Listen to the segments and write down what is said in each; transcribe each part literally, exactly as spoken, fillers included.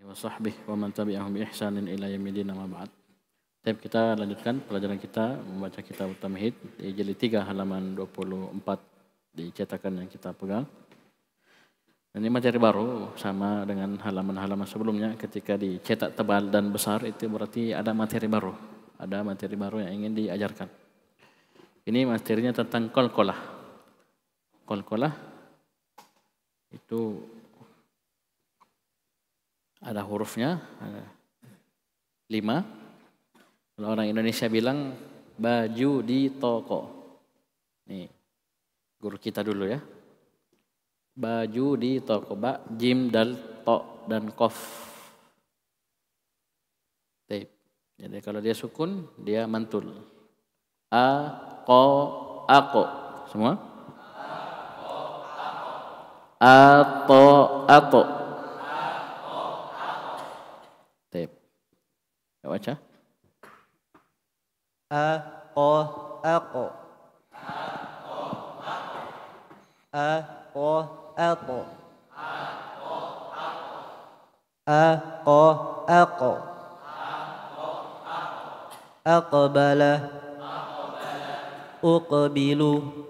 wa sahbihi wa man tabi'ahum bi ihsanin ila yaumil amma ba'd. Baik, kita lanjutkan pelajaran kita membaca kitab Tamhid di jilid tiga halaman dua puluh empat di cetakan yang kita pegang. Dan ini materi baru sama dengan halaman-halaman sebelumnya, ketika dicetak tebal dan besar itu berarti ada materi baru. Ada materi baru yang ingin diajarkan. Ini materinya tentang qalqalah. Qalqalah itu ada hurufnya, ada lima. Kalau orang Indonesia bilang baju di toko. Nih, guru kita dulu ya. Baju di toko, ba, jim, dal, to, dan kof. Taip. Jadi kalau dia sukun, dia mantul. A, ko, ako. Semua? Ato, ato. Taip. Kita baca. Ako, ako. Ako, ako. Ako, ako. Aqbala. Uqbilu.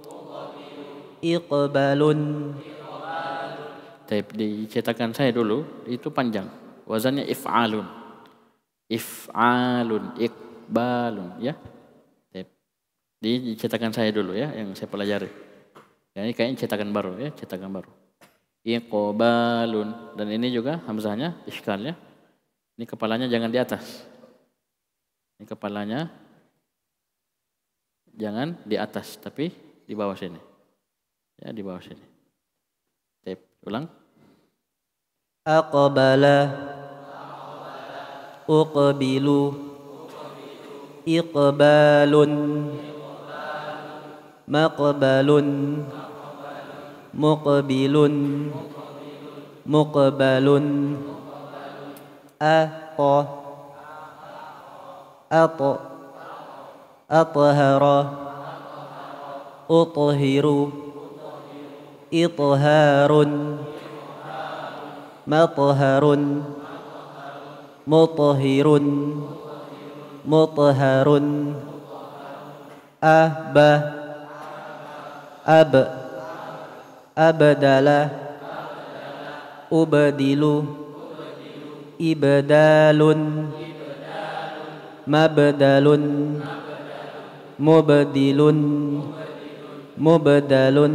Iqbalun. Taip, di cetakan saya dulu itu panjang. Wazannya if'alun. If'alun, iqbalun, ya. Taip. Di cetakan saya dulu ya, yang saya pelajari. Ya, ini kayaknya cetakan baru ya, cetakan baru. Iqbalun, dan ini juga hamzahnya iskal ya. Ini kepalanya jangan di atas. Ini kepalanya jangan di atas, tapi di bawah sini. Ya, di bawah sini. Taip, ulang. Aqbala. Uqbilu. Iqbalun. Maqbalun. Muqbilun. Muqbalun. Aqa. Aqa. Athara. Uthiru. Itharun. Matharun. Muthirun. Mutharun. Abba. Ab. Abdala. Ubdilu. Ibdalun. Mabdalun. Mubdilun. Mubdalun.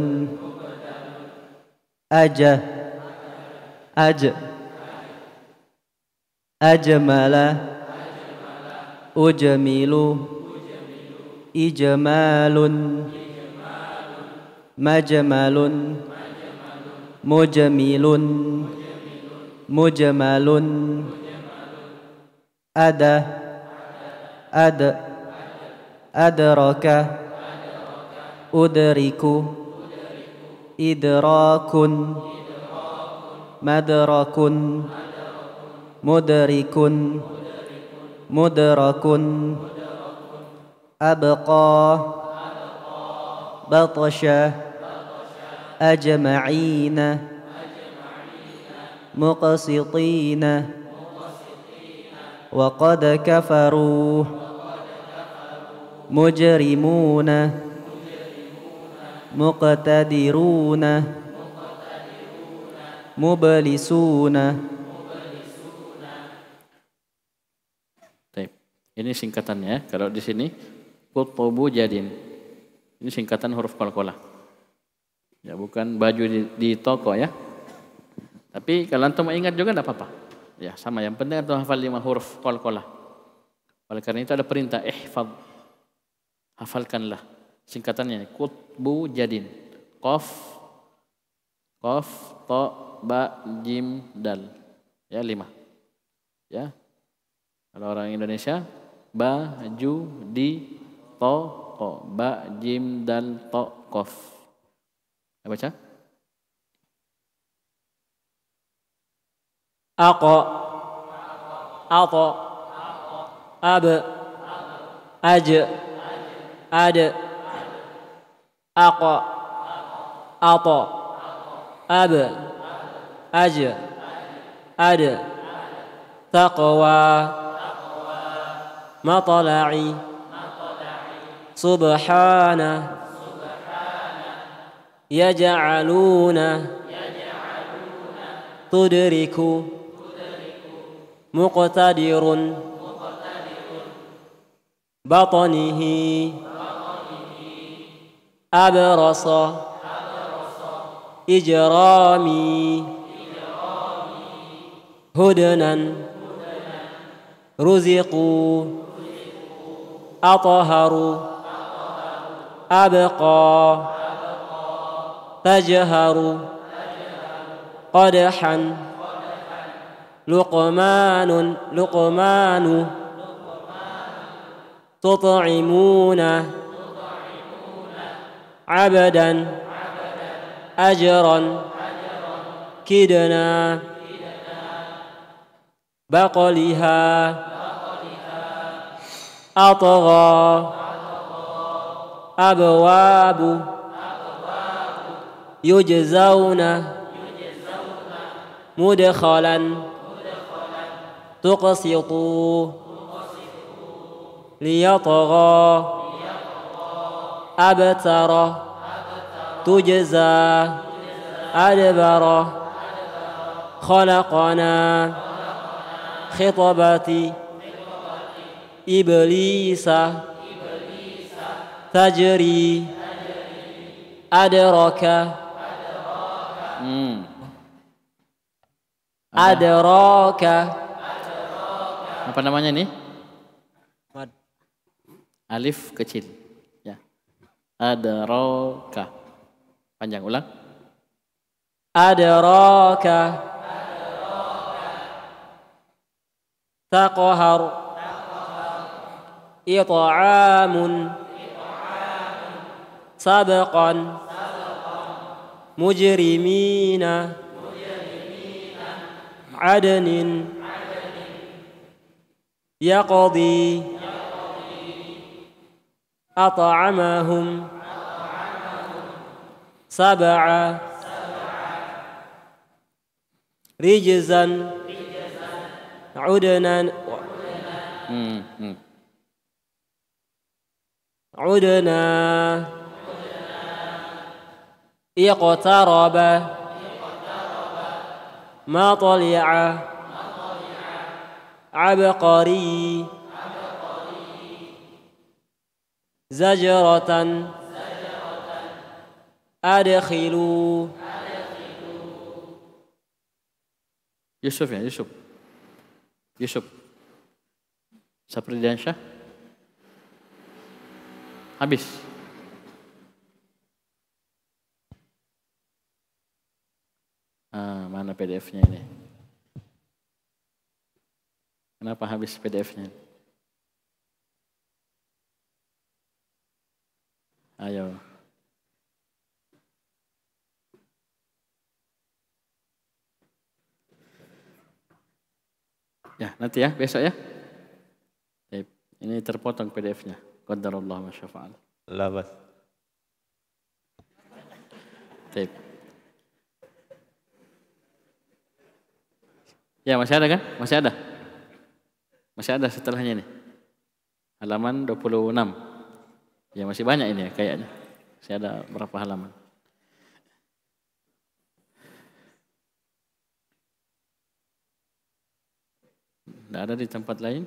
Aja. Aj. Ajmala. Ujmilu. Ijmalun. Majmalun. Mujmilun. Mujmalun. Ada. Ad. Adraka. Udriku. Idrakun. Madrakun. Mudrikun. Mudrakun. Abqa. Batasha. Ajma'ina. Muqsitina. Wa qad kafaru. Mujrimuna. Muqtadiruna. Mublisuna. Ini singkatannya. Kalau di sini kutubu jadin. Ini singkatan huruf qalqalah. Ya, bukan baju di, di toko ya. Tapi kalau antum mau ingat juga tidak apa-apa. Ya, sama, yang penting antum hafal lima huruf qalqalah. Oleh karena itu ada perintah ihfaz. Hafalkanlah singkatannya. Kutubu jadin. Qaf, qaf, ta, ba, jim, dal. Ya, lima. Ya. Kalau orang Indonesia, baju di toko, ba, jim, dal, to, kof. Kita baca. Aqa. Ato. Ab. Aj. Ad. Aqa. Ato. Ab. Aj. Ad. taqwa matla'i subhana yaj'aluna tudriku muqtadirun batnihi abrasa ijrami hudnan ruziqu atharu abqa tajharu qadhan luqmanun luqmanu tut'imuna abdan ajran kidna baqaliha atgha abwabu yujzauna mudkhalan tuqsitu liyatgha abtara tujza adbara khalaqana khitabati iblisa tajri adraka hmm. adraka Apa namanya nih? Alif kecil. Ya. Adraka. Panjang, ulang. adraka taqhar it'amun sabqan mujrimina adnin yaqdi at'amahum sab'a rijzan udnan Hmm, hmm. udna iqtaraba matli'a abqari zajratan adkhilu Yusuf ya, Yusuf. Yusuf. Sapridiansyah. Habis. Ah, mana P D F-nya ini? Kenapa habis P D F-nya? Ayo. Ya, nanti ya, besok ya. Ini terpotong P D F-nya. Qadarullah ma syafa'al. Labas. Taip. Ya, masih ada kan? Masih ada. Masih ada setelahnya nih. Halaman dua puluh enam. Ya, masih banyak ini ya kayaknya. Masih ada berapa halaman. Tidak ada di tempat lain.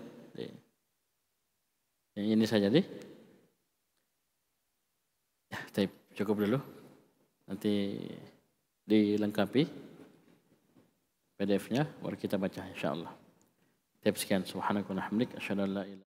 Yang ini saja deh. Ya, taip, cukup dulu. Nanti dilengkapi P D F-nya baru kita baca insyaallah. Taip, sekian. Subhanaka wa bihamdik asyhadu an la ilaha